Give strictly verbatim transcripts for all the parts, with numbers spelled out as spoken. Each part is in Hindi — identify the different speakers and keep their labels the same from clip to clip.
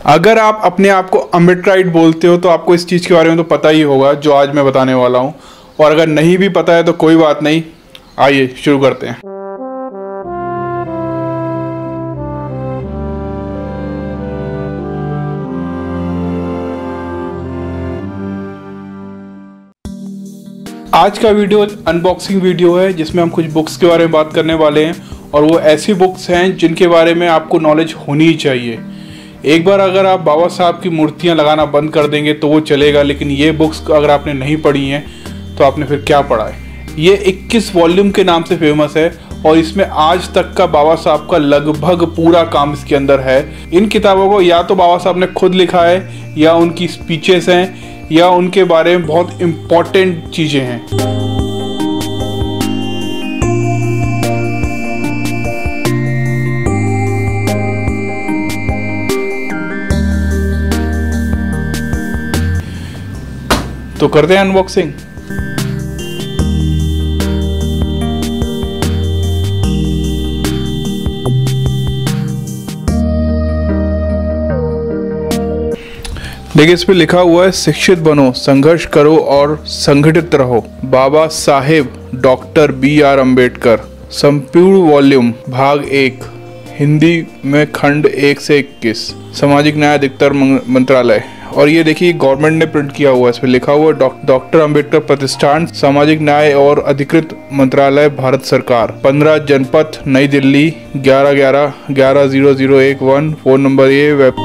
Speaker 1: अगर आप अपने आप को अम्बिटराइट बोलते हो तो आपको इस चीज़ के बारे में तो पता ही होगा जो आज मैं बताने वाला हूँ, और अगर नहीं भी पता है तो कोई बात नहीं, आइए शुरू करते हैं। आज का वीडियो अनबॉक्सिंग वीडियो है जिसमें हम कुछ बुक्स के बारे में बात करने वाले हैं, और वो ऐसी बुक्स हैं जिनके बारे में आपको नॉलेज होनी ही चाहिए। एक बार अगर आप बाबा साहब की मूर्तियां लगाना बंद कर देंगे तो वो चलेगा, लेकिन ये बुक्स अगर आपने नहीं पढ़ी हैं तो आपने फिर क्या पढ़ा है। ये इक्कीस वॉल्यूम के नाम से फेमस है और इसमें आज तक का बाबा साहब का लगभग पूरा काम इसके अंदर है। इन किताबों को या तो बाबा साहब ने खुद लिखा है, या उनकी स्पीचेस हैं, या उनके बारे में बहुत इम्पॉर्टेंट चीज़ें हैं। तो करते हैं अनबॉक्सिंग। देखिए, इस पे लिखा हुआ है शिक्षित बनो, संघर्ष करो और संगठित रहो। Baba Saheb doctor B R Ambedkar, संपूर्ण वॉल्यूम, भाग एक, हिंदी में खंड एक से इक्कीस, सामाजिक न्याय अधिकतर मंत्रालय। और ये देखिए गवर्नमेंट ने प्रिंट किया हुआ है, इसमें लिखा हुआ है डॉक्टर अम्बेडकर प्रतिष्ठान, सामाजिक न्याय और अधिकृत मंत्रालय, भारत सरकार, पंद्रह जनपथ, नई दिल्ली, ग्यारह ग्यारह ग्यारह जीरो जीरो एक वन, फोन नंबर ये, वेब।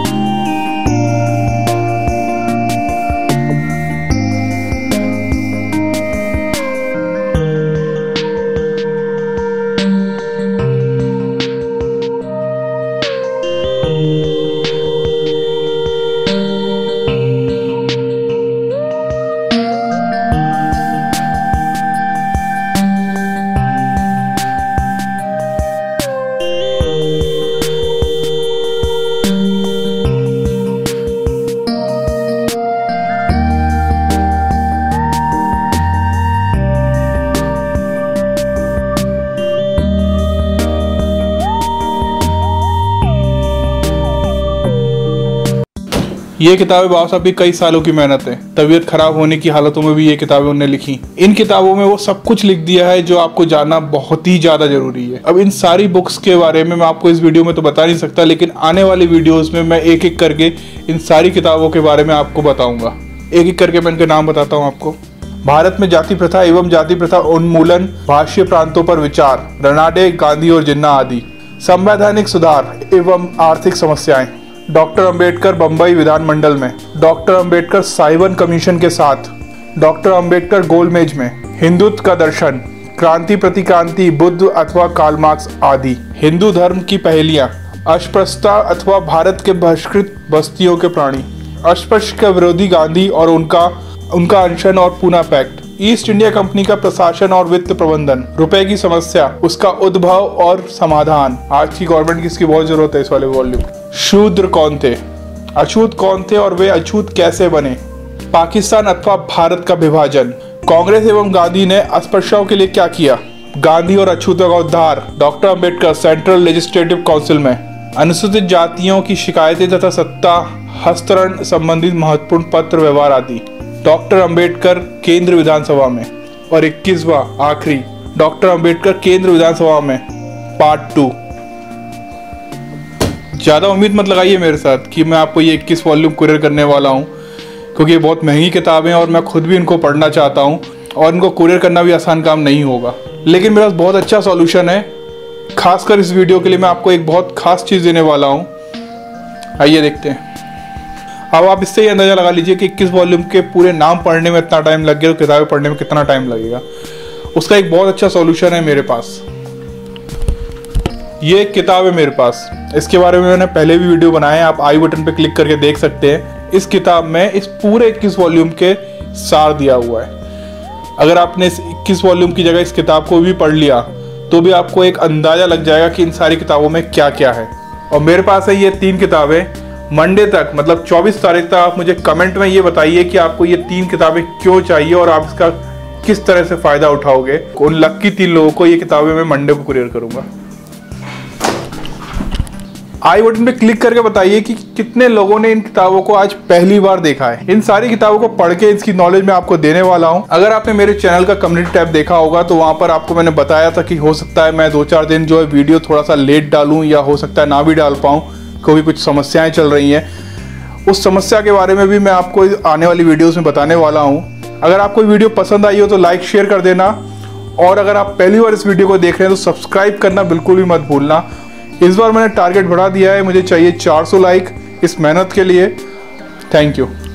Speaker 1: ये किताबें बाबा साहब की कई सालों की मेहनत है। तबीयत खराब होने की हालतों में भी ये किताबें उन्होंने लिखी। इन किताबों में वो सब कुछ लिख दिया है जो आपको जानना बहुत ही ज्यादा जरूरी है। अब इन सारी बुक्स के बारे में मैं आपको इस वीडियो में तो बता नहीं सकता, लेकिन आने वाली वीडियोस में मैं एक एक करके इन सारी किताबों के बारे में आपको बताऊंगा। एक एक करके मैं इनके नाम बताता हूँ आपको। भारत में जाति प्रथा एवं जाति प्रथा उन्मूलन, भाषीय प्रांतों पर विचार, रनाडे, गांधी और जिन्ना आदि, संवैधानिक सुधार एवं आर्थिक समस्याएं, डॉक्टर अंबेडकर बंबई विधानमंडल में, डॉक्टर अंबेडकर साइवन कमीशन के साथ, डॉक्टर अंबेडकर गोलमेज में, हिंदुत्व का दर्शन, क्रांति प्रतिक्रांति, बुद्ध अथवा कार्ल मार्क्स आदि, हिंदू धर्म की पहेलियां, अस्पृश्यता अथवा भारत के बहिष्कृत बस्तियों के प्राणी, अस्पृश्य का विरोधी गांधी और उनका उनका अनशन और Poona pact, East India company का प्रशासन और वित्त प्रबंधन, रुपए की समस्या, उसका उद्भव और समाधान, आज की गवर्नमेंट की इसकी बहुत जरूरत है इस वाले वॉल्यूम। शूद्र कौन थे, अछूत कौन थे और वे अछूत कैसे बने, पाकिस्तान अथवा भारत का विभाजन, कांग्रेस एवं गांधी ने अस्पृश्यों के लिए क्या किया, गांधी और अछूतों का उद्धार, doctor Ambedkar central legislative council में, अनुसूचित जातियों की शिकायतें तथा सत्ता हस्तांतरण संबंधित महत्वपूर्ण पत्र व्यवहार आदि, डॉक्टर अंबेडकर केंद्र विधानसभा में, और इक्कीसवां आखिरी डॉक्टर अंबेडकर केंद्र विधानसभा में, पार्ट टू। ज़्यादा उम्मीद मत लगाइए मेरे साथ कि मैं आपको ये इक्कीस वॉल्यूम कुरियर करने वाला हूँ, क्योंकि ये बहुत महंगी किताबें हैं और मैं खुद भी इनको पढ़ना चाहता हूँ, और इनको कुरियर करना भी आसान काम नहीं होगा। लेकिन मेरे पास बहुत अच्छा सॉल्यूशन है। खासकर इस वीडियो के लिए मैं आपको एक बहुत खास चीज़ देने वाला हूँ। आइए देखते हैं। अब आप इससे ही अंदाजा लगा लीजिए कि इक्कीस वॉल्यूम के पूरे नाम पढ़ने में इतना टाइम लग गया तो किताबें पढ़ने में कितना टाइम लगेगा। उसका एक बहुत अच्छा सॉल्यूशन है मेरे पास। ये एक किताब है मेरे पास, इसके बारे में मैंने पहले भी वीडियो बनाया है, आप आई बटन पे क्लिक करके देख सकते हैं। इस किताब में इस पूरे इक्कीस वॉल्यूम के सार दिया हुआ है। अगर आपने इस इक्कीस वॉल्यूम की जगह इस किताब को भी पढ़ लिया तो भी आपको एक अंदाजा लग जाएगा कि इन सारी किताबों में क्या क्या है। और मेरे पास है ये तीन किताबें। मंडे तक मतलब चौबीस तारीख तक आप मुझे कमेंट में ये बताइए कि आपको ये तीन किताबें क्यों चाहिए और आप इसका किस तरह से फायदा उठाओगे। उन लकी तीन लोगों को ये किताबें मैं मंडे को कुरियर करूंगा। आई बटन पे क्लिक करके बताइए कि कितने लोगों ने इन किताबों को आज पहली बार देखा है। इन सारी किताबों को पढ़ के इसकी नॉलेज मैं आपको देने वाला हूं। अगर आपने मेरे चैनल का कम्युनिटी टैब देखा होगा तो वहां पर आपको मैंने बताया था कि हो सकता है मैं दो चार दिन जो है वीडियो थोड़ा सा लेट डालूं या हो सकता है ना भी डाल पाऊं, क्योंकि कुछ समस्याएं चल रही हैं। उस समस्या के बारे में भी मैं आपको आने वाली वीडियोस में बताने वाला हूं। अगर आपको वीडियो पसंद आई हो तो लाइक शेयर कर देना, और अगर आप पहली बार इस वीडियो को देख रहे हैं तो सब्सक्राइब करना बिल्कुल भी मत भूलना। इस बार मैंने टारगेट बढ़ा दिया है, मुझे चाहिए चार सौ लाइक इस मेहनत के लिए। Thank you.